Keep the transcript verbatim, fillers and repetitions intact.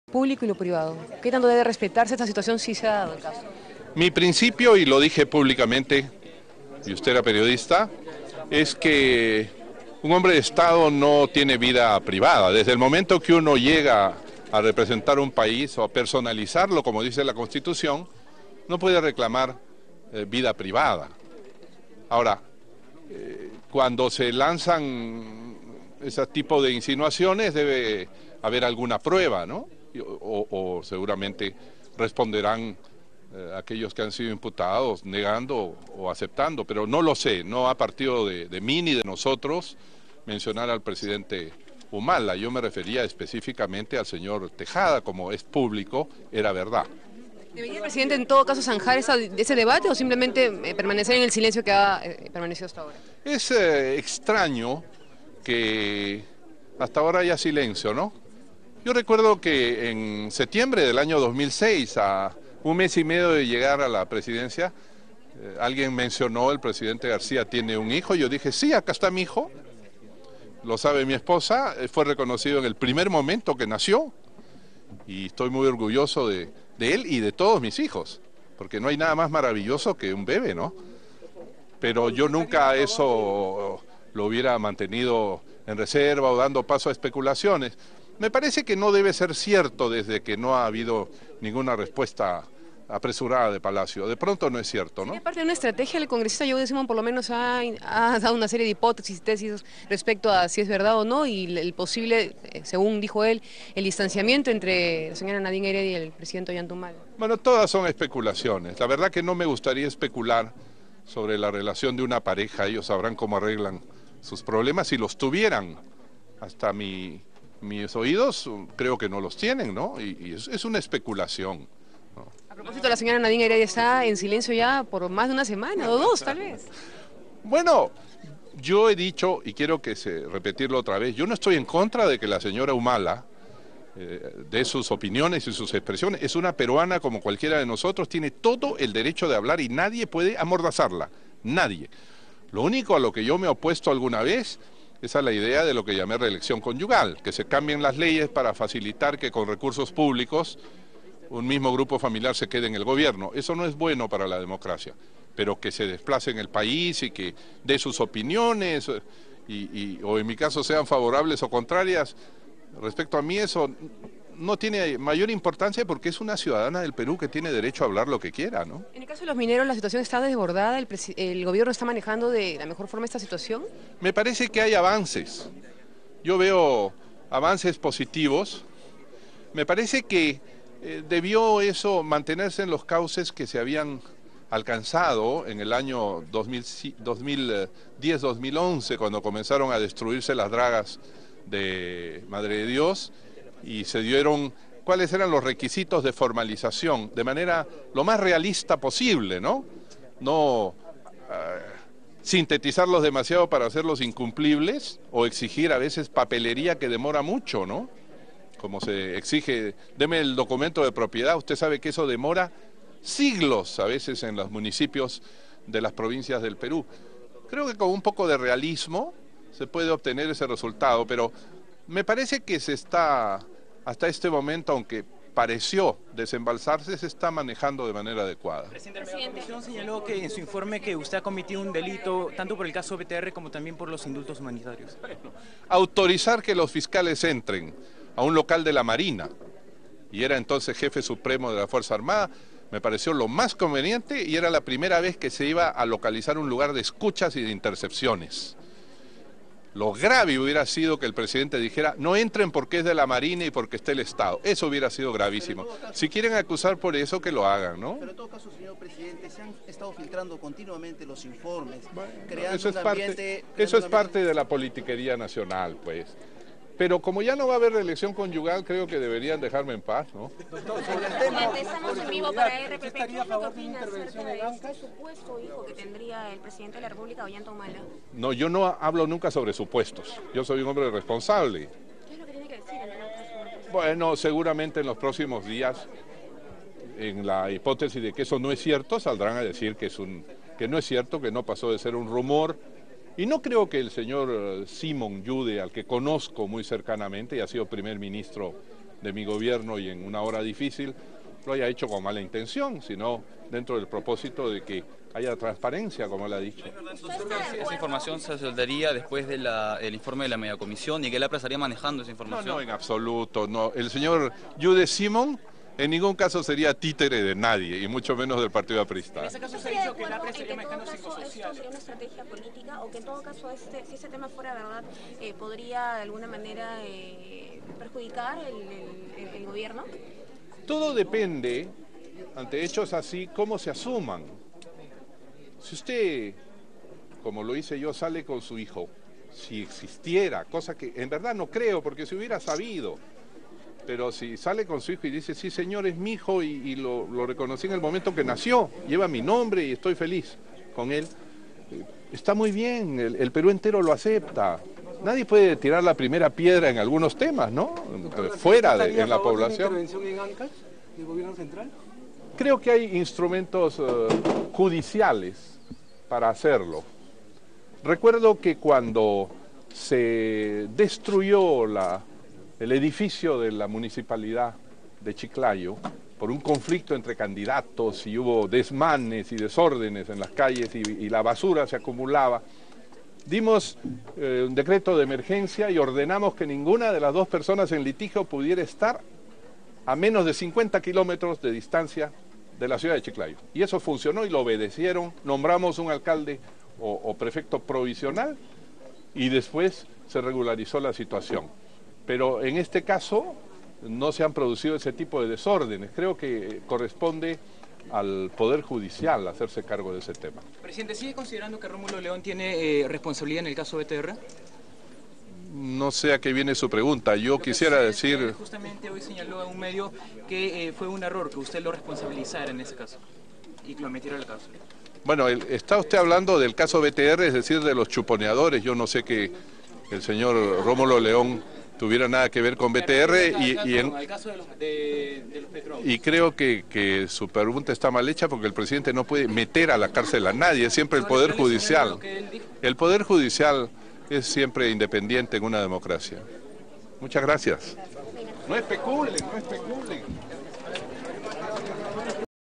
público y lo privado. ¿Qué tanto debe respetarse esta situación si se ha dado el caso? Mi principio, y lo dije públicamente, y usted era periodista, es que un hombre de Estado no tiene vida privada. Desde el momento que uno llega a representar un país o a personalizarlo, como dice la Constitución, no puede reclamar eh, vida privada. Ahora, eh, cuando se lanzan ese tipo de insinuaciones debe haber alguna prueba, ¿no? O, o seguramente responderán eh, aquellos que han sido imputados negando o aceptando, pero no lo sé, no ha partido de, de mí ni de nosotros mencionar al presidente Humala. Yo me refería específicamente al señor Tejada, como es público, era verdad. ¿Debería el presidente en todo caso zanjar esa, ese debate o simplemente eh, permanecer en el silencio que ha eh, permanecido hasta ahora? Es eh, extraño que hasta ahora haya silencio, ¿no? Yo recuerdo que en septiembre del año dos mil seis, a un mes y medio de llegar a la presidencia, eh, alguien mencionó, el presidente García tiene un hijo, y yo dije, sí, acá está mi hijo, lo sabe mi esposa, eh, fue reconocido en el primer momento que nació, y estoy muy orgulloso de, de él y de todos mis hijos, porque no hay nada más maravilloso que un bebé, ¿no? Pero yo nunca eso lo hubiera mantenido en reserva o dando paso a especulaciones. Me parece que no debe ser cierto desde que no ha habido ninguna respuesta apresurada de Palacio. De pronto no es cierto, ¿no? ¿Sería parte de una estrategia? El congresista Joe Simón por lo menos ha, ha dado una serie de hipótesis y tesis respecto a si es verdad o no y el posible, según dijo él, el distanciamiento entre la señora Nadine Heredia y el presidente Ollanta. Bueno, todas son especulaciones. La verdad que no me gustaría especular sobre la relación de una pareja. Ellos sabrán cómo arreglan sus problemas si los tuvieran. Hasta mi... mis oídos creo que no los tienen, ¿no? Y, y es, es una especulación, ¿no? A propósito, la señora Nadine Heredia está en silencio ya por más de una semana o dos, tal vez. Bueno, yo he dicho, y quiero que se repetirlo otra vez, yo no estoy en contra de que la señora Humala eh, dé sus opiniones y sus expresiones. Es una peruana como cualquiera de nosotros, tiene todo el derecho de hablar y nadie puede amordazarla, nadie. Lo único a lo que yo me he opuesto alguna vez esa es la idea de lo que llamé reelección conyugal, que se cambien las leyes para facilitar que con recursos públicos un mismo grupo familiar se quede en el gobierno. Eso no es bueno para la democracia, pero que se desplace en el país y que dé sus opiniones, y, y, o en mi caso sean favorables o contrarias, respecto a mí eso no tiene mayor importancia porque es una ciudadana del Perú que tiene derecho a hablar lo que quiera, ¿no? En el caso de los mineros, la situación está desbordada, el, el gobierno está manejando de la mejor forma esta situación. Me parece que hay avances, yo veo avances positivos, me parece que eh, debió eso mantenerse en los cauces que se habían alcanzado en el año dos mil diez dos mil once, cuando comenzaron a destruirse las dragas de Madre de Dios, y se dieron cuáles eran los requisitos de formalización, de manera lo más realista posible, ¿no? No uh, sintetizarlos demasiado para hacerlos incumplibles o exigir a veces papelería que demora mucho, ¿no? Como se exige, deme el documento de propiedad, usted sabe que eso demora siglos a veces en los municipios de las provincias del Perú. Creo que con un poco de realismo se puede obtener ese resultado, pero me parece que se está, hasta este momento, aunque pareció desembalsarse, se está manejando de manera adecuada. Presidente, la Comisión señaló que en su informe que usted ha cometido un delito tanto por el caso B T R como también por los indultos humanitarios. Autorizar que los fiscales entren a un local de la Marina, y era entonces jefe supremo de la Fuerza Armada, me pareció lo más conveniente y era la primera vez que se iba a localizar un lugar de escuchas y de intercepciones. Lo grave hubiera sido que el presidente dijera, no entren porque es de la Marina y porque está el Estado. Eso hubiera sido gravísimo. Caso, si quieren acusar por eso, que lo hagan, ¿no? Pero en todo caso, señor presidente, se han estado filtrando continuamente los informes, bueno, creando eso es un parte, ambiente... Eso es un parte ambiente... de la politiquería nacional, pues. Pero como ya no va a haber reelección conyugal, creo que deberían dejarme en paz, ¿no? Presidente, estamos en vivo para R P P. ¿Qué es lo que opina acerca de este supuesto hijo que tendría el presidente de la República, Ollanta Humala? No, yo no hablo nunca sobre supuestos. Yo soy un hombre responsable. ¿Qué es lo que tiene que decir en todo caso? Bueno, seguramente en los próximos días, en la hipótesis de que eso no es cierto, saldrán a decir que, es un, que no es cierto, que no pasó de ser un rumor. Y no creo que el señor Simón Yude, al que conozco muy cercanamente y ha sido primer ministro de mi gobierno y en una hora difícil, lo haya hecho con mala intención, sino dentro del propósito de que haya transparencia, como él ha dicho. Esa información se soldaría después del informe de la mediacomisión y que la estaría manejando esa información. No, no, en absoluto, no. El señor Jude Simon en ningún caso sería títere de nadie, y mucho menos del Partido Aprista. En ese caso se ha dicho que la prensa estaría manejando psicosociales. ¿Esto sería una estrategia política o que en todo caso, este, si ese tema fuera verdad, eh, podría de alguna manera eh, perjudicar el, el, el gobierno? Todo depende, ante hechos así, cómo se asuman. Si usted, como lo hice yo, sale con su hijo, si existiera, cosa que en verdad no creo, porque si hubiera sabido, pero si sale con su hijo y dice, sí señor, es mi hijo y, y lo, lo reconocí en el momento que nació, lleva mi nombre y estoy feliz con él, está muy bien, el, el Perú entero lo acepta. Nadie puede tirar la primera piedra en algunos temas, ¿no? Doctor, fuera de en la población. ¿Estaría a favor de una intervención en ANCAS del gobierno central? Creo que hay instrumentos uh, judiciales para hacerlo. Recuerdo que cuando se destruyó la, el edificio de la municipalidad de Chiclayo por un conflicto entre candidatos y hubo desmanes y desórdenes en las calles y, y la basura se acumulaba, dimos eh, un decreto de emergencia y ordenamos que ninguna de las dos personas en litigio pudiera estar a menos de cincuenta kilómetros de distancia de la ciudad de Chiclayo. Y eso funcionó y lo obedecieron, nombramos un alcalde o, o prefecto provisional y después se regularizó la situación. Pero en este caso no se han producido ese tipo de desórdenes. Creo que corresponde al Poder Judicial hacerse cargo de ese tema. Presidente, ¿sigue considerando que Rómulo León tiene eh, responsabilidad en el caso B T R? No sé a qué viene su pregunta. Yo quisiera decir... Justamente hoy señaló a un medio que eh, fue un error que usted lo responsabilizara en ese caso y que lo metiera al caso. Bueno, el, está usted hablando del caso B T R, es decir, de los chuponeadores. Yo no sé que el señor Rómulo León tuviera nada que ver con B T R y, y, en, y creo que, que su pregunta está mal hecha porque el presidente no puede meter a la cárcel a nadie, es siempre el Poder Judicial. El Poder Judicial es siempre independiente en una democracia. Muchas gracias. No especulen, no especulen.